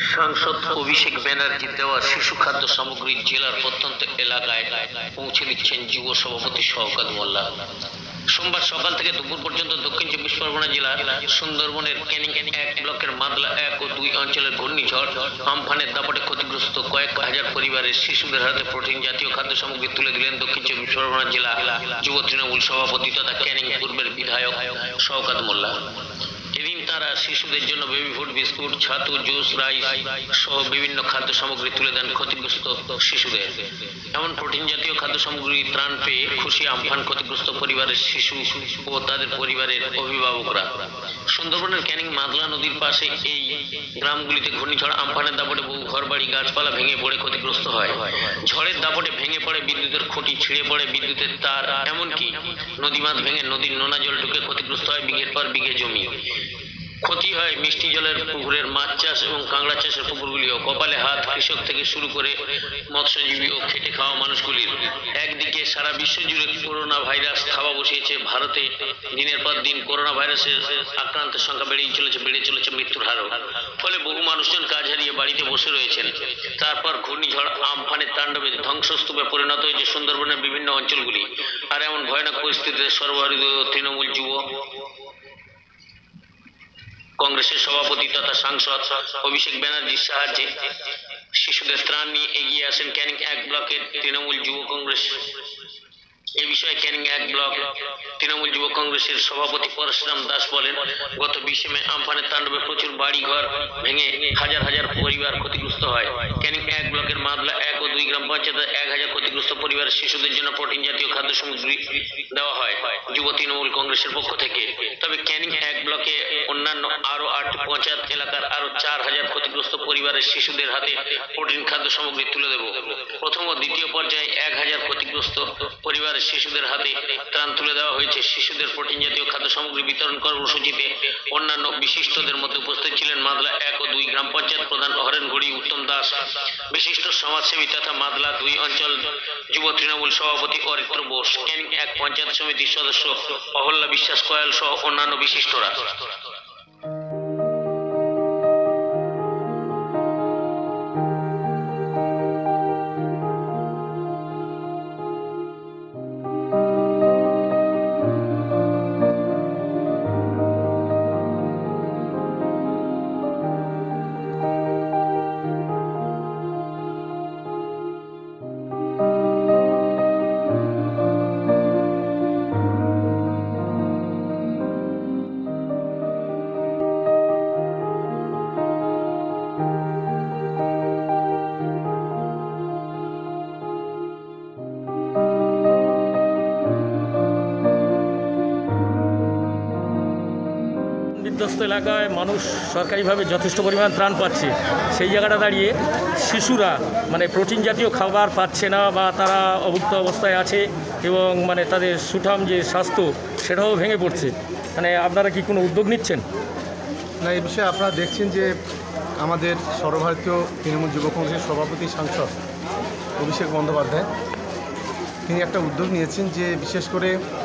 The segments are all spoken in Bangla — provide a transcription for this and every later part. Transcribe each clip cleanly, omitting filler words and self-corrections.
সাংসদ অভিষেক ব্যানার্জির দেওয়া শিশু খাদ্য সামগ্রী জেলার প্রত্যন্ত এলাকায় পৌঁছে দিচ্ছেন যুব সভাপতি শওকত মোল্লা। সোমবার সকাল থেকে দুপুর পর্যন্ত দক্ষিণ চব্বিশ পরগনা জেলার সুন্দরবনের ক্যানিং 1 ব্লকের মাদলা 1 ও 2 অঞ্চলের ঘূর্ণিঝড় আমফানের দাপটে ক্ষতিগ্রস্ত কয়েক হাজার পরিবারের শিশুদের হাতে প্রোটিন জাতীয় খাদ্য সামগ্রী তুলে দিলেন দক্ষিণ চব্বিশ পরগনা জেলা যুব তৃণমূল সভাপতি তথা ক্যানিং পূর্বের বিধায়ক শওকত মোল্লা। এদিন তারা শিশুদের জন্য বেবি ফুড, বিস্কুট, ছাতু, জুস, রাইস সহ বিভিন্ন খাদ্য সামগ্রী তুলে দেন ক্ষতিগ্রস্ত শিশুদের। এমন প্রোটিন জাতীয় খাদ্য সামগ্রী ত্রাণ পেয়ে খুশি আমফান ক্ষতিগ্রস্ত পরিবারের শিশু ও তাদের পরিবারের অভিভাবকরা। সুন্দরবনের ক্যানিং মাদলা নদীর পাশে এই গ্রামগুলিতে ঘূর্ণিঝড় আমফানের দাপটে বহু ঘরবাড়ি, গাছপালা ভেঙে পড়ে ক্ষতিগ্রস্ত হয়। ঝড়ের দাপটে ভেঙে পড়ে বিদ্যুতের খুঁটি, ছিঁড়ে পড়ে বিদ্যুতের তার, এমনকি নদীবাঁধ ভেঙে নদীর নোনা জল ঢুকে ক্ষতিগ্রস্ত হয় বিঘের পর বিঘে জমি। ক্ষতি হয় মিষ্টি জলের পুকুরের মাছ চাষ এবং কাঁকড়া চাষের পুকুরগুলিও। কপালে হাত কৃষক থেকে শুরু করে মৎস্যজীবী ও খেটে খাওয়া মানুষগুলির। একদিকে সারা বিশ্ব জুড়ে করোনা ভাইরাস থাবা বসিয়েছে ভারতে। দিনের পর দিন করোনা ভাইরাসের আক্রান্তের সংখ্যা বেড়ে চলেছে মৃত্যুর হারও। ফলে বহু মানুষজন কাজ হারিয়ে বাড়িতে বসে রয়েছেন। তারপর ঘূর্ণিঝড় আমফানের তাণ্ডবে ধ্বংসস্তূপে পরিণত হয়েছে সুন্দরবনের বিভিন্ন অঞ্চলগুলি। আর এমন ভয়ানক পরিস্থিতিতে সর্বভারতীয় তৃণমূল যুব কংগ্রেসের সভাপতি তথা সাংসদ অভিষেক ব্যানার্জির সাহায্যে শিশুদের ত্রাণ নিয়ে এগিয়ে আসেন ক্যানিং 1 ব্লকের তৃণমূল যুব কংগ্রেস। এ বিষয়ে ক্যানিং 1 ব্লক তৃণমূল যুব কংগ্রেসের সভাপতি পরশুরাম দাস বলেন, গত 20 মে আমফানের তাণ্ডবে প্রচুর বাড়ি ঘর ভেঙে হাজার হাজার পরিবার ক্ষতিগ্রস্ত হয়। ক্যানিং 1 ব্লকের মাদলা 1 ও 2 গ্রাম পঞ্চায়েতের 1000 ক্ষতিগ্রস্ত পরিবারের শিশুদের জন্য প্রোটিন জাতীয় খাদ্য সামগ্রী দেওয়া হয় যুব তৃণমূল কংগ্রেসের পক্ষ থেকে। তবে ক্যানিং 1 ব্লকে অন্যান্য আরো 8 পঞ্চায়েত এলাকার আরো 4000 ক্ষতিগ্রস্ত পরিবারের শিশুদের হাতে প্রোটিন খাদ্য সামগ্রী তুলে দেব। প্রথম ও দ্বিতীয় পর্যায়ে 1000 ক্ষতিগ্রস্ত পরিবারের শিশুদের হাতে ত্রাণ তুলে দেওয়া হয়েছে। শিশুদের প্রোটিন জাতীয় খাদ্য সামগ্রী বিতরণ কর্মসূচিতে অন্যান্য বিশিষ্টদের মধ্যে উপস্থিত ছিলেন মাদলা 1 ও 2 গ্রাম পঞ্চায়েত প্রধান হরেন ঘড়ি, উত্তম দাস, বিশিষ্ট সমাজসেবী তথা মাদলা 2 অঞ্চল যুব তৃণমূল সভাপতি অরিত্র বোস, ক্যানিং 1 পঞ্চায়েত সমিতির সদস্য অহল্যা বিশ্বাস কয়াল সহ অন্যান্য বিশিষ্টরা। বিধ্বস্ত এলাকায় মানুষ সরকারিভাবে যথেষ্ট পরিমাণ ত্রাণ পাচ্ছে, সেই জায়গাটা দাঁড়িয়ে শিশুরা প্রোটিন জাতীয় খাবার পাচ্ছে না বা তারা অভুক্ত অবস্থায় আছে এবং তাদের সুঠাম যে স্বাস্থ্য সেটাও ভেঙে পড়ছে। আপনারা কি কোনো উদ্যোগ নিচ্ছেন? না, এই বিষয়ে আপনারা দেখছেন যে আমাদের সর্বভারতীয় তৃণমূল যুব কংগ্রেসের সভাপতি সাংসদ অভিষেক বন্দ্যোপাধ্যায় তিনি একটা উদ্যোগ নিয়েছেন যে বিশেষ করে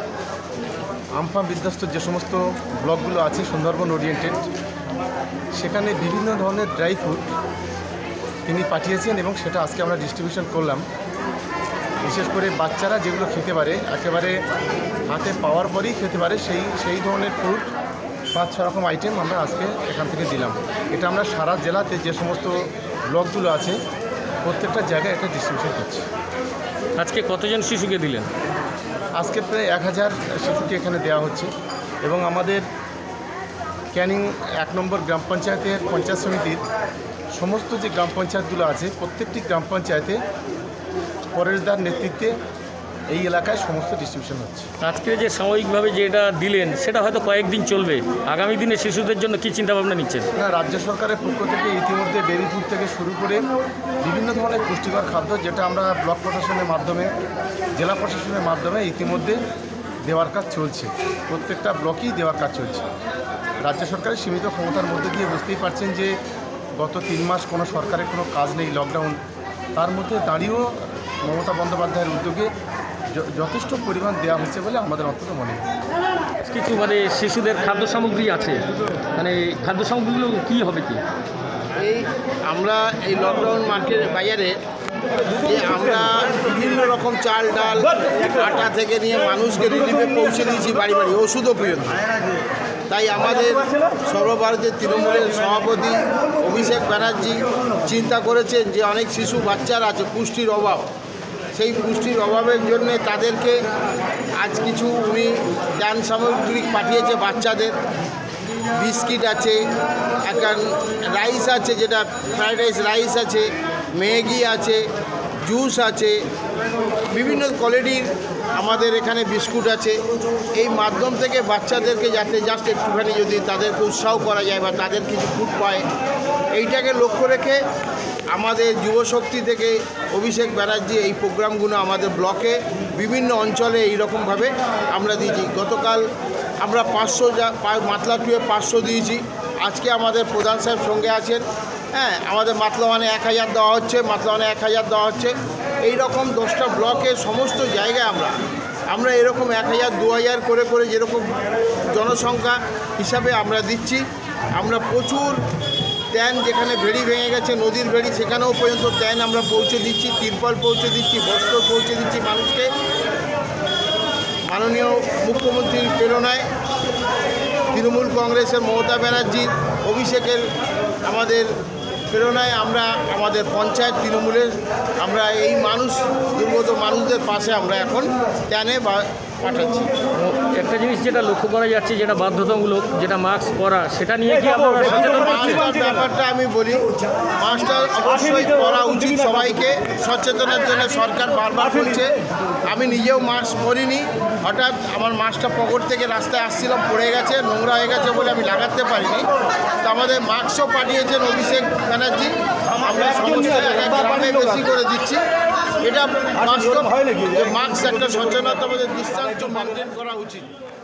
আমফান বিধ্বস্ত যে সমস্ত ব্লকগুলো আছে সুন্দরবন ওরিয়েন্টেড, সেখানে বিভিন্ন ধরনের ড্রাই ফ্রুট তিনি পাঠিয়েছেন এবং সেটা আজকে আমরা ডিস্ট্রিবিউশন করলাম। বিশেষ করে বাচ্চারা যেগুলো খেতে পারে, একেবারে হাতে পাওয়ার পরেই খেতে পারে, সেই ধরনের ফ্রুট 5-6 রকম আইটেম আমরা আজকে এখান থেকে দিলাম। এটা আমরা সারা জেলাতে যে সমস্ত ব্লকগুলো আছে প্রত্যেকটা জায়গায় এটা ডিস্ট্রিবিউশন করছি। আজকে কতজন শিশুকে দিলেন? আজকে প্রায় 1000 শিশুকে এখানে দেওয়া হচ্ছে এবং আমাদের ক্যানিং 1 নম্বর গ্রাম পঞ্চায়েতের পঞ্চায়েত সমিতির সমস্ত যে গ্রাম পঞ্চায়েতগুলো আছে প্রত্যেকটি গ্রাম পঞ্চায়েতে পরেশদার নেতৃত্বে এই এলাকায় সমস্ত ডিস্ট্রিবিউশন হচ্ছে। আজকে যে সাময়িকভাবে যেটা দিলেন সেটা হয়তো কয়েকদিন চলবে, আগামী দিনে শিশুদের জন্য কী চিন্তাভাবনা নিচ্ছেন? না, রাজ্য সরকারের পক্ষ থেকে ইতিমধ্যে বেবি ফুড থেকে শুরু করে বিভিন্ন ধরনের পুষ্টিকর খাদ্য যেটা আমরা ব্লক প্রশাসনের মাধ্যমে, জেলা প্রশাসনের মাধ্যমে ইতিমধ্যে দেওয়ার কাজ চলছে। প্রত্যেকটা ব্লকেই দেওয়ার কাজ চলছে। রাজ্য সরকারের সীমিত ক্ষমতার মধ্যে দিয়ে বুঝতেই পারছেন যে গত 3 মাস কোনো সরকারের কোনো কাজ নেই, লকডাউন, তার মধ্যে দাঁড়িয়েও মমতা বন্দ্যোপাধ্যায়ের উদ্যোগে যথেষ্ট পরিমাণ দেওয়া হচ্ছে বলে আমাদের অন্তত মনে হয়। কিছু শিশুদের খাদ্য সামগ্রী আছে, খাদ্য সামগ্রীগুলো কী হবে কি? আমরা এই লকডাউন মার্কেট বাজারে যে আমরা বিভিন্ন রকম চাল ডাল আটা থেকে নিয়ে মানুষকে রিলিফে পৌঁছে দিয়েছি বাড়ি বাড়ি, ওষুধও পর্যন্ত। তাই আমাদের সর্বভারতীয় তৃণমূলের সভাপতি অভিষেক ব্যানার্জি চিন্তা করেছেন যে অনেক শিশু বাচ্চারা আছে পুষ্টির অভাব, সেই পুষ্টির অভাবের জন্য তাদেরকে আজ কিছু উনি ত্রাণ সামগ্রী পাঠিয়েছে। বাচ্চাদের বিস্কিট আছে, একটা রাইস আছে যেটা ফ্রাইড রাইস আছে, ম্যাগি আছে, জুস আছে, বিভিন্ন কোয়ালিটির আমাদের এখানে বিস্কুট আছে। এই মাধ্যম থেকে বাচ্চাদেরকে যাতে জাস্ট একটুখানি যদি তাদেরকে উৎসাহ করা যায় বা তাদের কিছু ফুড পায়, এইটাকে লক্ষ্য রেখে আমাদের যুবশক্তি থেকে অভিষেক ব্যানার্জি এই প্রোগ্রামগুলো আমাদের ব্লকে বিভিন্ন অঞ্চলে এইরকমভাবে আমরা দিয়েছি। গতকাল আমরা 500 মাতলা 2-এ 500 দিয়েছি। আজকে আমাদের প্রধান সাহেব সঙ্গে আছেন, হ্যাঁ, আমাদের মাতলাওয়ানে 1000 দেওয়া হচ্ছে, মাতলাওয়ানে 1000 দেওয়া হচ্ছে। এইরকম 10টা ব্লকে সমস্ত জায়গায় আমরা এরকম 1000 2000 করে করে যেরকম জনসংখ্যা হিসাবে আমরা দিচ্ছি। আমরা প্রচুর ত্যান, যেখানে ভেড়ি ভেঙে গেছে, নদীর ভেড়ি, সেখানেও পর্যন্ত ত্যান আমরা পৌঁছে দিচ্ছি, তিরপল পৌঁছে দিচ্ছি, বস্ত্র পৌঁছে দিচ্ছি মানুষকে। মাননীয় মুখ্যমন্ত্রীর প্রেরণায়, তৃণমূল কংগ্রেসের মমতা ব্যানার্জির, অভিষেকের আমাদের প্রেরণায় আমরা আমাদের পঞ্চায়েত তৃণমূলের আমরা এই দুর্গত মানুষদের পাশে আমরা এখন ত্যানে পাঠাচ্ছি। একটা জিনিস যেটা লক্ষ্য করা যাচ্ছে, যেটা বাধ্যতামূলক, যেটা মাস্ক পরা, সেটা নিয়ে কি আপনারা সচেতন করছেন? মাস্কটার ব্যাপারটা আমি বলি, মাস্কটা অবশ্যই পরা উচিত সবাইকে। সচেতনের জন্য সরকার বারবার বলছে। আমি নিজেও মাস্ক পরিনি, হঠাৎ আমার মাস্কটা পকেট থেকে রাস্তায় আসছিলাম, পড়ে গেছে, নোংরা হয়ে গেছে বলে আমি লাগাতে পারিনি। তো আমাদের মাস্কও পাঠিয়েছেন অভিষেক ব্যানার্জি, আমরা সমস্ত জায়গায় গ্রামে বেশি করে দিচ্ছি। এটা বাস্তব, মাস্ক একটা সচেতনতা, আমাদের ডিস্টেন্স মেনটেন করা উচিত।